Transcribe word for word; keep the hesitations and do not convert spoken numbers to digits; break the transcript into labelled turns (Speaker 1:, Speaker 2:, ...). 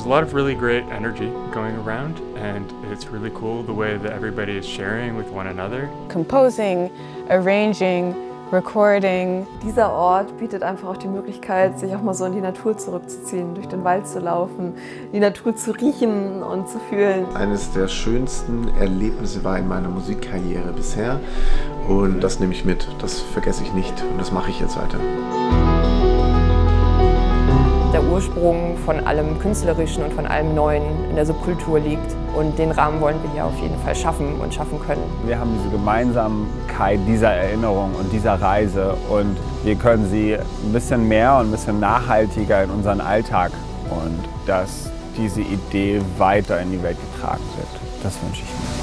Speaker 1: There's a lot of really great energy going around, and it's really cool the way that everybody is sharing with one another.
Speaker 2: Composing, arranging, recording.
Speaker 3: Dieser Ort bietet einfach auch die Möglichkeit, sich auch mal so in die Natur zurückzuziehen, durch den Wald zu laufen, die Natur zu riechen und zu fühlen.
Speaker 4: Eines der schönsten Erlebnisse war in meiner Musikkarriere bisher und das nehme ich mit, das vergesse ich nicht und das mache ich jetzt weiter.
Speaker 5: Der Ursprung von allem Künstlerischen und von allem Neuen in der Subkultur liegt. Und den Rahmen wollen wir hier auf jeden Fall schaffen und schaffen können.
Speaker 6: Wir haben diese Gemeinsamkeit dieser Erinnerung und dieser Reise und wir können sie ein bisschen mehr und ein bisschen nachhaltiger in unseren Alltag und dass diese Idee weiter in die Welt getragen wird. Das wünsche ich mir.